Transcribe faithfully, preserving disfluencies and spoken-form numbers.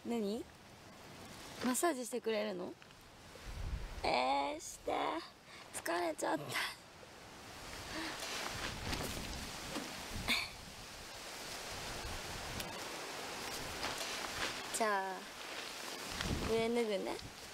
何マッサージしてくれるの？えー、して疲れちゃった。じゃあ上脱ぐね。